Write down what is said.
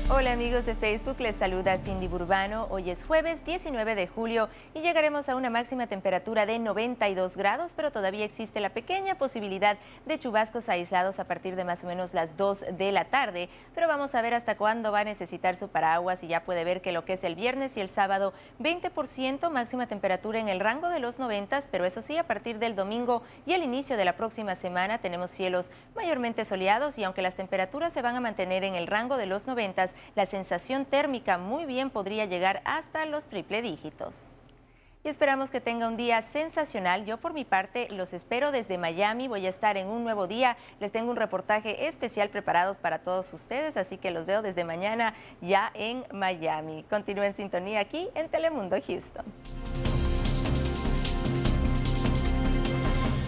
Hola amigos de Facebook, les saluda Cindy Burbano. Hoy es jueves 19 de julio y llegaremos a una máxima temperatura de 92 grados, pero todavía existe la pequeña posibilidad de chubascos aislados a partir de más o menos las 2 de la tarde. Pero vamos a ver hasta cuándo va a necesitar su paraguas y ya puede ver que lo que es el viernes y el sábado 20% máxima temperatura en el rango de los 90, pero eso sí, a partir del domingo y el inicio de la próxima semana tenemos cielos mayormente soleados y aunque las temperaturas se van a mantener en el rango de los 90, la sensación térmica muy bien podría llegar hasta los triple dígitos. Y esperamos que tenga un día sensacional. Yo por mi parte los espero desde Miami. Voy a estar en un nuevo día. Les tengo un reportaje especial preparados para todos ustedes, así que los veo desde mañana ya en Miami. Continúen en sintonía aquí en Telemundo Houston.